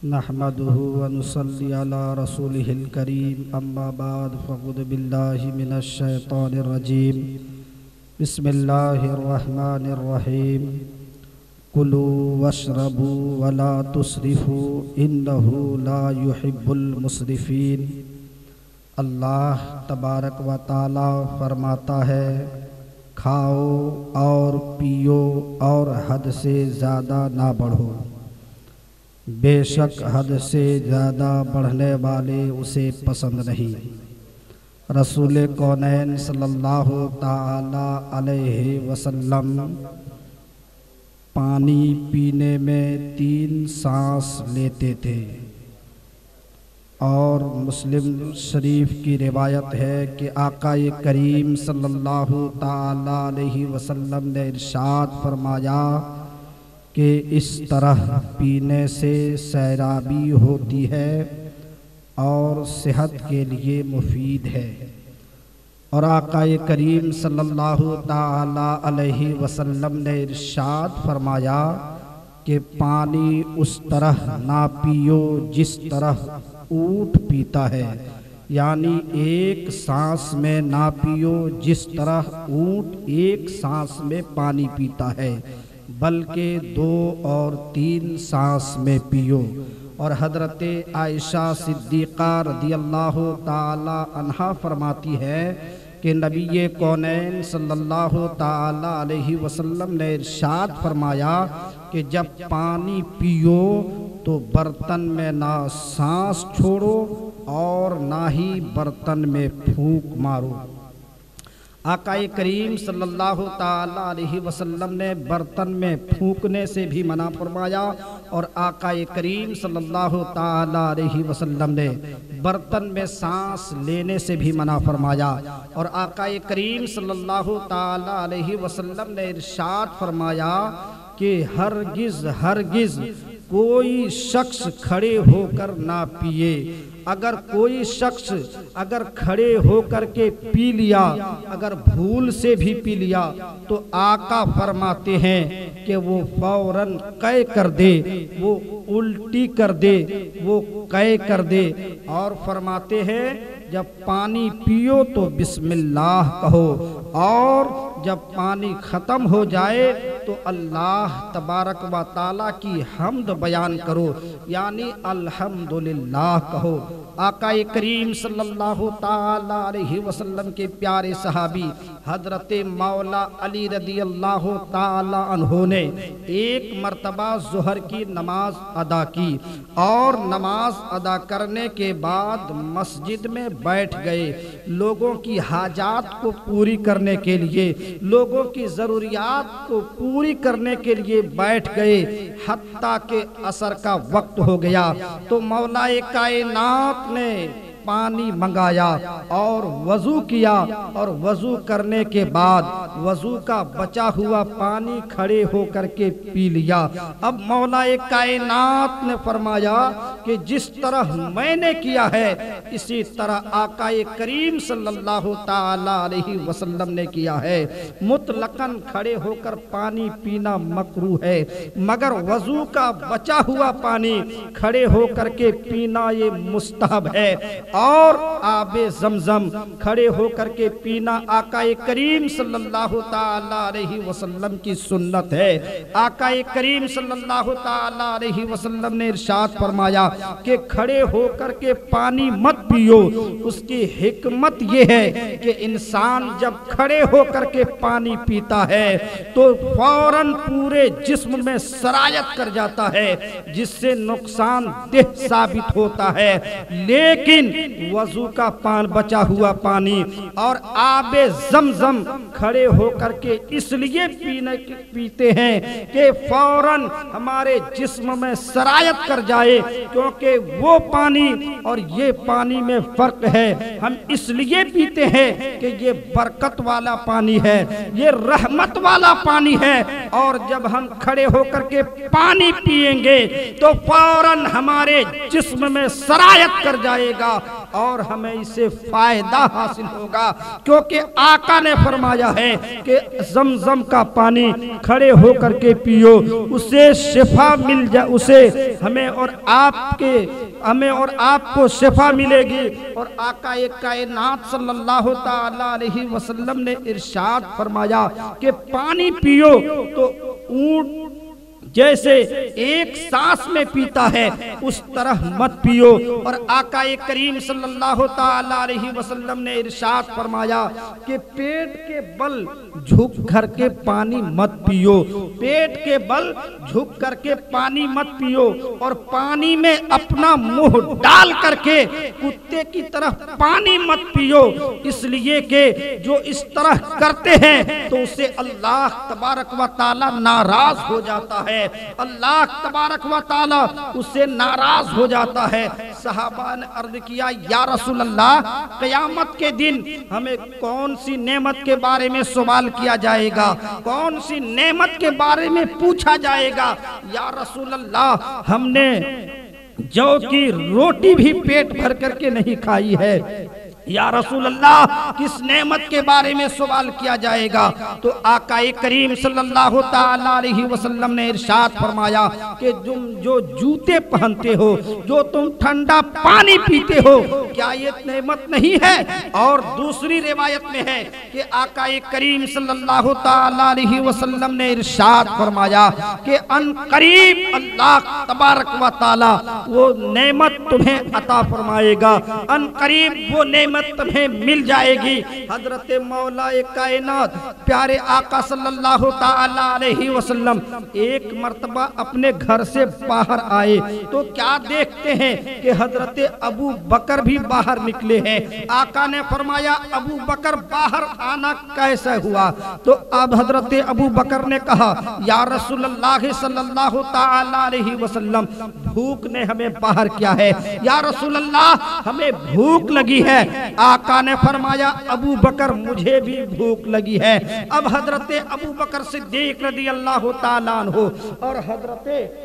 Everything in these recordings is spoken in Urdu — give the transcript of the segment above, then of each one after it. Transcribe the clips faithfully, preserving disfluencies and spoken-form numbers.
نحمده ونصلي على رسوله الكريم أما بعد فأعوذ بالله من الشيطان الرجيم بسم الله الرحمن الرحيم كلوا واشربوا ولا تسرفوا إنه لا يحب المسرفين۔ اللہ تبارک و تعالی فرماتا ہے کھاؤ اور پیو اور حد سے زیادہ نہ بڑھو، بے شک حد سے زیادہ بڑھنے والے اسے پسند نہیں۔ رسول کونین صلی اللہ تعالی علیہ وسلم پانی پینے میں تین سانس لیتے تھے، اور مسلم شریف کی روایت ہے کہ آقا کریم صلی اللہ تعالی علیہ وسلم نے ارشاد فرمایا کہ اس طرح پینے سے سیرابی ہوتی ہے اور صحت کے لیے مفید ہے۔ اور آقا کریم صلی اللہ تعالی علیہ وسلم نے ارشاد فرمایا کہ پانی اس طرح نہ پیو جس طرح اونٹ پیتا ہے، یعنی ایک سانس میں نہ پیو جس طرح اونٹ ایک سانس میں پانی پیتا ہے، بلکہ دو اور تین سانس میں پیو۔ اور حضرت عائشہ صدیقہ رضی اللہ تعالی عنہا فرماتی ہے کہ نبی کونین صلی اللہ تعالی علیہ وسلم نے ارشاد فرمایا کہ جب پانی پیو تو برتن میں نہ سانس چھوڑو اور نہ ہی برتن میں پھونک مارو۔ آقا کریم صلی اللہ تعالی علیہ وسلم نے برتن میں پھونکنے سے بھی منع فرمایا، اور آقا کریم صلی اللہ تعالی علیہ وسلم نے برتن میں سانس لینے سے بھی منع فرمایا، اور آقا کریم صلی اللہ تعالی علیہ وسلم نے ارشاد فرمایا کہ ہرگز ہرگز کوئی شخص کھڑے ہو کر نہ پیے۔ اگر کوئی شخص اگر کھڑے ہو کر کے پی لیا، اگر بھول سے بھی پی لیا، تو آقا فرماتے ہیں کہ وہ فوراً قے کر دے، وہ الٹی کر دے، وہ قے کر دے، اور فرماتے ہیں جب پانی پیو تو بسم اللہ کہو، اور جب پانی ختم ہو جائے تو اللہ تبارک و تعالیٰ کی حمد بیان کرو، یعنی الحمدللہ کہو۔ آقا کریم صلی اللہ تعالی علیہ وسلم کے پیارے صحابی حضرت مولا علی رضی اللہ تعالی عنہ نے ایک مرتبہ ظہر کی نماز ادا کی، اور نماز ادا کرنے کے بعد مسجد میں بیٹھ گئے، لوگوں کی حاجات کو پوری کرنے کے لیے، لوگوں کی ضروریات کو پوری کرنے کے لیے بیٹھ گئے، حتیٰ کہ عصر کا وقت ہو گیا تو مولا کائنات نے پانی منگایا اور وضو کیا، اور وضو کرنے کے بعد وضو کا بچا ہوا پانی کھڑے ہو کر کے پی لیا۔ اب مولا کائنات نے فرمایا کہ جس طرح میں نے کیا ہے اسی طرح آقا کریم صلی اللہ تعالی علیہ وسلم نے کیا ہے۔ مطلقاً کھڑے ہو کر پانی پینا مکروہ ہے، مگر وضو کا بچا ہوا پانی کھڑے ہو کر کے پینا یہ مستحب ہے، اور آب زمزم کھڑے ہو کر کے پینا آقا کریم صلی اللہ تعالی علیہ وسلم کی سنت ہے۔ آقا کریم صلی اللہ تعالی علیہ وسلم نے ارشاد فرمایا کہ کھڑے ہو کر کے پانی مت پیو، اس کی حکمت یہ ہے کہ انسان جب کھڑے ہو کر کے پانی پیتا ہے تو فوراً پورے جسم میں سرایت کر جاتا ہے، جس سے نقصان دہ ثابت ہوتا ہے، لیکن وضو کا پان بچا ہوا پانی اور آب زمزم کھڑے ہو کر کے اس لیے پینے پیتے ہیں کہ فوراً ہمارے جسم میں سرایت کر جائے، کیونکہ وہ پانی اور یہ پانی میں فرق ہے۔ ہم اس لیے پیتے ہیں کہ یہ برکت والا پانی ہے، یہ رحمت والا پانی ہے، اور جب ہم کھڑے ہو کر کے پانی پیئیں گے تو فوراً ہمارے جسم میں سرایت کر جائے گا، اور ہمیں اسے فائدہ حاصل ہوگا، کیونکہ آقا نے فرمایا ہے کہ زمزم کا پانی کھڑے ہو کر کے پیو، اسے شفا مل جائے، اسے ہمیں اور آپ کے ہمیں اور آپ کو شفا ملے گی۔ اور آقا کائنات صلی اللہ تعالی علیہ وسلم نے ارشاد فرمایا کہ پانی پیو تو اونٹ جیسے ایک سانس میں پیتا ہے اس طرح مت پیو۔ اور آقا کریم صلی اللہ تعالی علیہ وسلم نے ارشاد فرمایا کہ پیٹ کے بل جھک کر کے پانی مت پیو، پیٹ کے بل جھک کر کے پانی مت پیو، اور پانی میں اپنا منہ ڈال کر کے کتے کی طرح پانی مت پیو، اس لیے کہ جو اس طرح کرتے ہیں تو اسے اللہ تبارک و تعالی ناراض ہو جاتا ہے، اللہ تبارک و تعالی اس سے ناراض ہو جاتا ہے۔ صحابہ نے عرض کیا یا رسول اللہ قیامت کے دن ہمیں کون سی نعمت کے بارے میں سوال کیا جائے گا، کون سی نعمت کے بارے میں پوچھا جائے گا؟ یا رسول اللہ ہم نے جو کی روٹی بھی پیٹ بھر کر کے نہیں کھائی ہے، یا رسول اللہ کس نعمت کے بارے میں سوال کیا جائے گا؟ تو آقا کریم صلی اللہ تعالی علیہ وسلم نے ارشاد فرمایا کہ تم جو جوتے پہنتے ہو، جو تم ٹھنڈا پانی پیتے ہو، کیا یہ نعمت نہیں ہے؟ اور دوسری روایت میں ہے کہ آقا کریم صلی اللہ تعالی علیہ وسلم نے ارشاد فرمایا کہ ان قریب اللہ تبارک و تعالی وہ نعمت تمہیں عطا فرمائے گا، ان قریب وہ نعمت تمہیں مل جائے گی۔ حضرت مولا کائنات پیارے آقا صلی اللہ تعالی علیہ وسلم ایک مرتبہ اپنے گھر سے باہر آئے تو کیا دیکھتے ہیں کہ حضرت ابو بکر بھی باہر نکلے ہیں۔ آقا نے فرمایا ابو بکر باہر آنا کیسے ہوا؟ تو اب حضرت ابو بکر نے کہا یا رسول اللہ صلی اللہ تعالی علیہ وسلم بھوک نے ہمیں باہر کیا ہے، یا رسول اللہ ہمیں بھوک لگی ہے۔ آقا نے فرمایا ابو بکر مجھے بھی بھوک لگی ہے۔ اب حضرت ابو بکر صدیق رضی اللہ تعالیٰ عنہ اور حضرت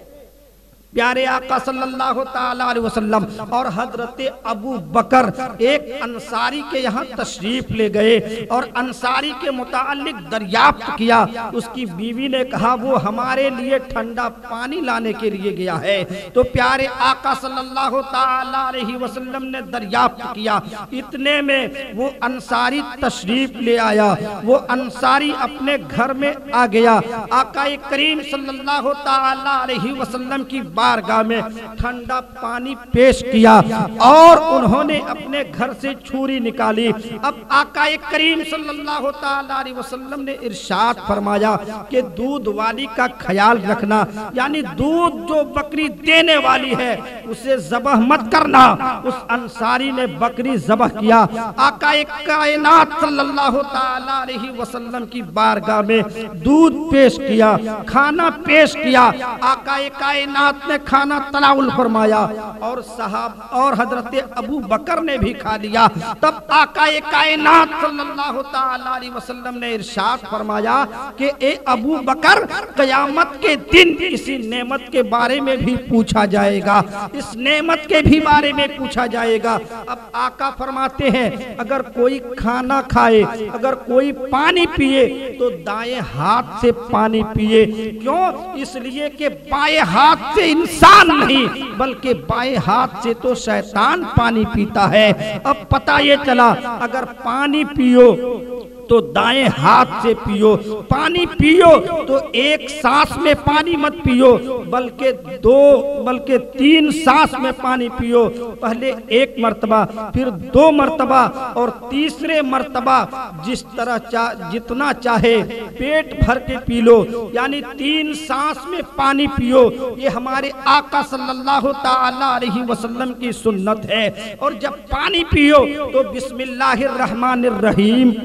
پیارے آقا صلی اللہ تعالی علیہ وسلم اور حضرت ابو بکر ایک انصاری کے یہاں تشریف لے گئے اور انصاری کے متعلق دریافت کیا۔ اس کی بیوی نے کہا وہ ہمارے لیے ٹھنڈا پانی لانے کے لیے گیا ہے۔ تو پیارے آقا صلی اللہ تعالی علیہ وسلم نے دریافت کیا، اتنے میں وہ انصاری تشریف لے آیا، وہ انصاری اپنے گھر میں آ گیا۔ آقا کریم صلی اللہ تعالی علیہ وسلم کی بارگاہ میں ٹھنڈا پانی پیش کیا اور انہوں نے اپنے گھر سے چھری نکالی۔ اب آقا کریم صلی اللہ تعالی علیہ وسلم نے ارشاد فرمایا کہ دودھ والی کا خیال رکھنا، یعنی دودھ جو بکری دینے والی ہے اسے ذبح مت کرنا۔ اس انصاری نے بکری ذبح کیا۔ آقا کائنات صلی اللہ تعالی علیہ وسلم کی بارگاہ میں دودھ پیش کیا، کھانا پیش کیا۔ آقا کائنات نے کھانا تناول فرمایا اور صحاب اور حضرت ابو بکر نے بھی کھا لیا۔ تب آقا کائنات صلی اللہ تعالی علیہ وسلم نے ارشاد فرمایا کہ اے ابو بکر قیامت کے دن اسی نعمت کے بارے میں بھی پوچھا جائے گا، اس نعمت کے بھی بارے میں پوچھا جائے گا۔ اب آقا فرماتے ہیں اگر کوئی کھانا کھائے، اگر کوئی پانی پیے تو دائیں ہاتھ سے پانی پیے۔ کیوں؟ اس لیے کہ بائیں ہاتھ سے انسان نہیں بلکہ بائیں ہاتھ سے تو شیطان پانی پیتا ہے۔ اب پتہ یہ چلا اگر پانی پیو تو دائیں ہاتھ سے پیو، پانی پیو تو ایک سانس میں پانی مت پیو بلکہ دو بلکہ تین سانس میں پانی پیو، پہلے ایک مرتبہ پھر دو مرتبہ اور تیسرے مرتبہ جس طرح چاہ جتنا چاہے پیٹ بھر کے پی لو، یعنی تین سانس میں پانی پیو۔ یہ ہمارے آقا صلی اللہ تعالی علیہ وسلم کی سنت ہے۔ اور جب پانی پیو تو بسم اللہ الرحمن الرحیم پڑھ لیا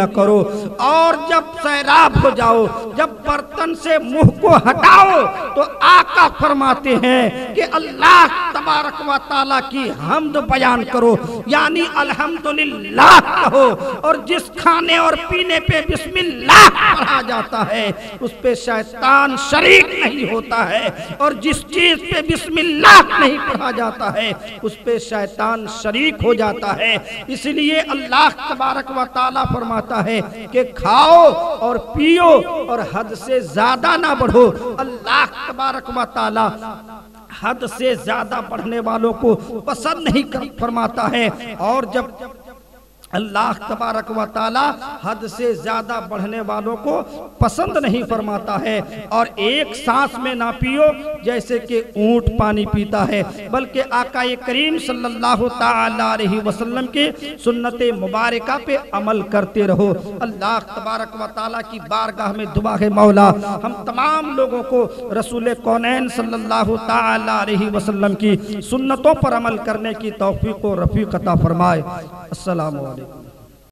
کرو، اور جب سیراب ہو جاؤ، جب برتن سے منہ کو ہٹاؤ تو آقا فرماتے ہیں کہ اللہ تبارک و تعالیٰ کی حمد بیان کرو، یعنی الحمدللہ کہو، اور جس کھانے اور پینے پہ بسم اللہ پڑھا جاتا ہے اس پہ شیطان شریک نہیں ہوتا ہے، اور جس چیز پہ بسم اللہ نہیں پڑھا جاتا ہے اس پہ شیطان شریک ہو جاتا ہے۔ اس لیے اللہ تبارک و تعالیٰ فرماتا ہے کہ کھاؤ اور پیو اور حد سے زیادہ نہ بڑھو۔ اللہ تبارک و تعالیٰ حد سے زیادہ بڑھنے والوں کو پسند نہیں فرماتا ہے، اور جب اللہ تبارک و تعالی حد سے زیادہ بڑھنے والوں کو پسند نہیں فرماتا ہے، اور ایک سانس میں نہ پیو جیسے کہ اونٹ پانی پیتا ہے، بلکہ آقا کریم صلی اللہ تعالی علیہ وسلم کے سنت مبارکہ پہ عمل کرتے رہو۔ اللہ تبارک و تعالی کی بارگاہ میں دعا ہے مولا ہم تمام لوگوں کو رسول کونین صلی اللہ تعالی علیہ وسلم کی سنتوں پر عمل کرنے کی توفیق و رفیق عطا فرمائے۔ السلام علیکم۔